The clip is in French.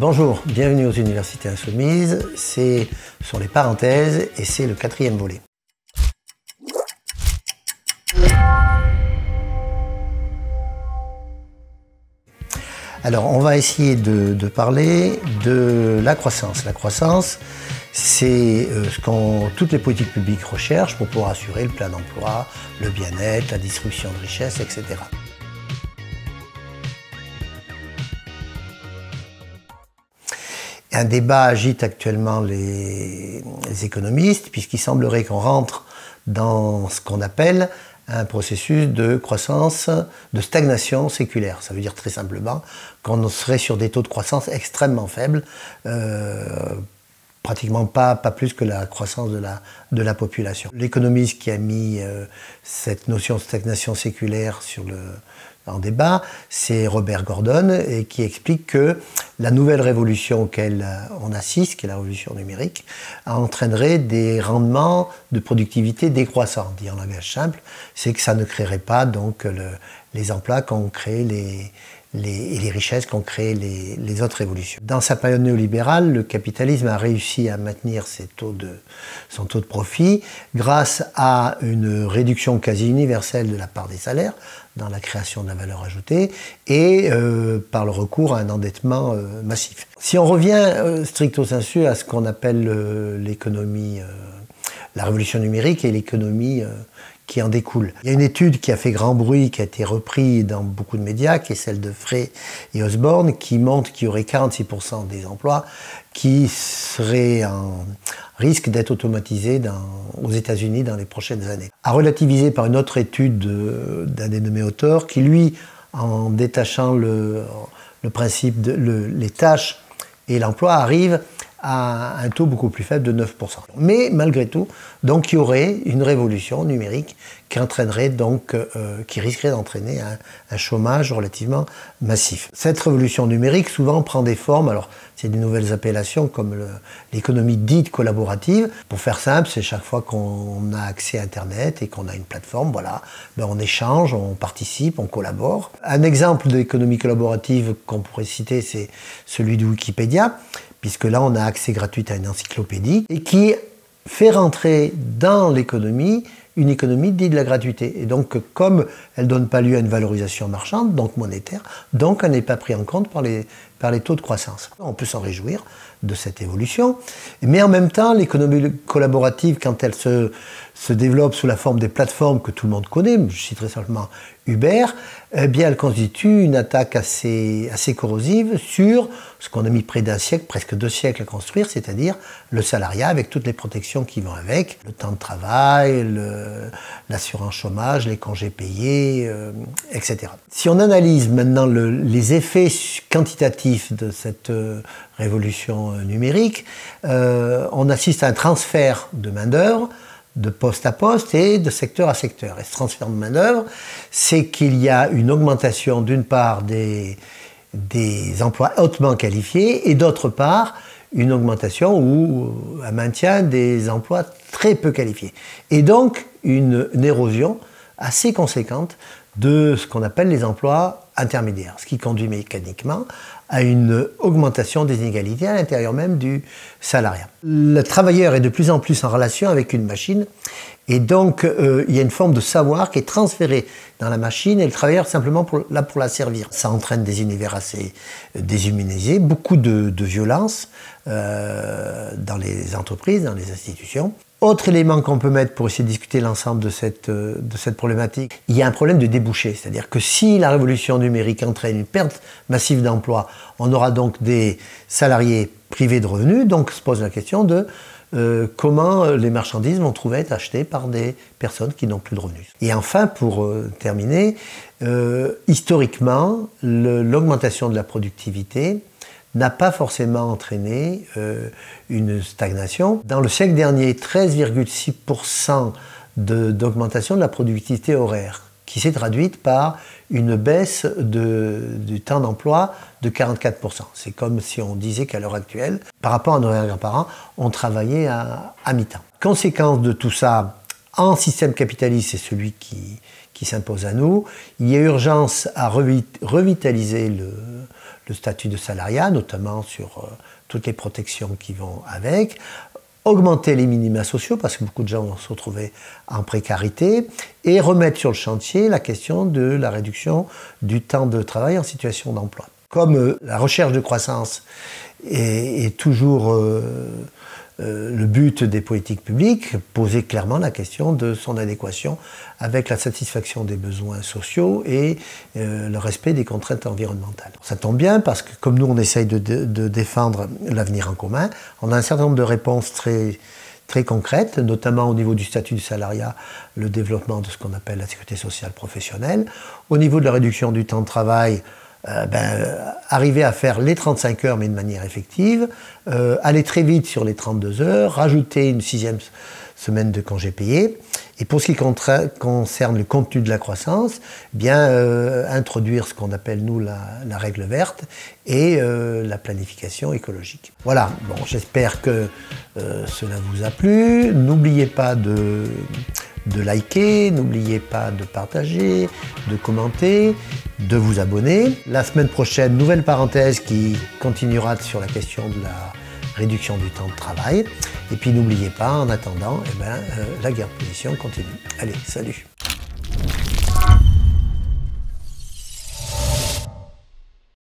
Bonjour, bienvenue aux Universités Insoumises, c'est sur les parenthèses et c'est le 4e volet. Alors on va essayer de parler de la croissance. La croissance, c'est ce que toutes les politiques publiques recherchent pour pouvoir assurer le plein emploi, le bien-être, la distribution de richesses, etc. Un débat agite actuellement les économistes, puisqu'il semblerait qu'on rentre dans ce qu'on appelle un processus de croissance, de stagnation séculaire. Ça veut dire très simplement qu'on serait sur des taux de croissance extrêmement faibles, pratiquement pas plus que la croissance de la population. L'économiste qui a mis cette notion de stagnation séculaire en débat, c'est Robert Gordon, et qui explique que la nouvelle révolution auquel on assiste, qui est la révolution numérique, entraînerait des rendements de productivité décroissants. Dit en langage simple, c'est que ça ne créerait pas donc les emplois qu'ont créé et les richesses qu'ont créé les autres révolutions. Dans sa période néolibérale, le capitalisme a réussi à maintenir son taux de profit grâce à une réduction quasi universelle de la part des salaires dans la création de la valeur ajoutée et par le recours à un endettement massif. Si on revient stricto sensu à ce qu'on appelle l'économie, la révolution numérique et l'économie qui en découle. Il y a une étude qui a fait grand bruit, qui a été reprise dans beaucoup de médias, qui est celle de Frey et Osborne, qui montre qu'il y aurait 46% des emplois qui seraient en risque d'être automatisés aux États-Unis dans les prochaines années. À relativiser par une autre étude d'un dénommé auteur, qui lui, en détachant le principe les tâches et l'emploi, arrive à un taux beaucoup plus faible de 9%. Mais malgré tout, donc il y aurait une révolution numérique qui entraînerait donc, qui risquerait d'entraîner un chômage relativement massif. Cette révolution numérique souvent prend des formes, alors c'est des nouvelles appellations comme l'économie dite collaborative. Pour faire simple, c'est chaque fois qu'on a accès à Internet et qu'on a une plateforme, voilà, ben on échange, on participe, on collabore. Un exemple d'économie collaborative qu'on pourrait citer, c'est celui de Wikipédia, puisque là on a accès gratuit à une encyclopédie, et qui fait rentrer dans l'économie une économie dite de la gratuité. Et donc comme elle ne donne pas lieu à une valorisation marchande, donc monétaire, donc elle n'est pas prise en compte par les taux de croissance. On peut s'en réjouir de cette évolution, mais en même temps l'économie collaborative, quand elle se développe sous la forme des plateformes que tout le monde connaît, je citerai simplement Uber, eh bien elle constitue une attaque assez corrosive sur ce qu'on a mis près d'un siècle, presque 2 siècles à construire, c'est-à-dire le salariat avec toutes les protections qui vont avec, le temps de travail, l'assurance chômage, les congés payés, etc. Si on analyse maintenant les effets quantitatifs de cette révolution numérique, on assiste à un transfert de main-d'œuvre de poste à poste et de secteur à secteur. Et ce transfert de main-d'œuvre, c'est qu'il y a une augmentation d'une part des emplois hautement qualifiés et d'autre part une augmentation ou un maintien des emplois très peu qualifiés. Et donc une érosion assez conséquente de ce qu'on appelle les emplois intermédiaires, ce qui conduit mécaniquement à une augmentation des inégalités à l'intérieur même du salariat. Le travailleur est de plus en plus en relation avec une machine et donc il y a une forme de savoir qui est transférée dans la machine et le travailleur simplement pour la servir. Ça entraîne des univers assez déshumanisés, beaucoup de violence dans les entreprises, dans les institutions. Autre élément qu'on peut mettre pour essayer de discuter l'ensemble de cette problématique, il y a un problème de débouché. C'est-à-dire que si la révolution numérique entraîne une perte massive d'emplois, on aura donc des salariés privés de revenus. Donc se pose la question de comment les marchandises vont trouver à être achetées par des personnes qui n'ont plus de revenus. Et enfin, pour terminer, historiquement, l'augmentation de la productivité n'a pas forcément entraîné une stagnation. Dans le siècle dernier, 13,6% d'augmentation de la productivité horaire, qui s'est traduite par une baisse du temps d'emploi de 44%. C'est comme si on disait qu'à l'heure actuelle, par rapport à nos grands-parents, on travaillait à mi-temps. Conséquence de tout ça, en système capitaliste, c'est celui qui s'impose à nous, il y a urgence à revitaliser le statut de salariat, notamment sur toutes les protections qui vont avec, augmenter les minima sociaux, parce que beaucoup de gens vont se retrouver en précarité, et remettre sur le chantier la question de la réduction du temps de travail en situation d'emploi. Comme la recherche de croissance est toujours le but des politiques publiques, poser clairement la question de son adéquation avec la satisfaction des besoins sociaux et le respect des contraintes environnementales. Ça tombe bien parce que comme nous on essaye de défendre l'avenir en commun, on a un certain nombre de réponses très concrètes, notamment au niveau du statut du salariat, le développement de ce qu'on appelle la sécurité sociale professionnelle, au niveau de la réduction du temps de travail, arriver à faire les 35 heures mais de manière effective, aller très vite sur les 32 heures, rajouter une 6e semaine de congés payés. Et pour ce qui concerne le contenu de la croissance, introduire ce qu'on appelle nous la règle verte et la planification écologique. Voilà, bon, j'espère que cela vous a plu. N'oubliez pas de liker, n'oubliez pas de partager, de commenter, de vous abonner. La semaine prochaine, nouvelle parenthèse qui continuera sur la question de la réduction du temps de travail. Et puis n'oubliez pas, en attendant, la guerre de position continue. Allez, salut!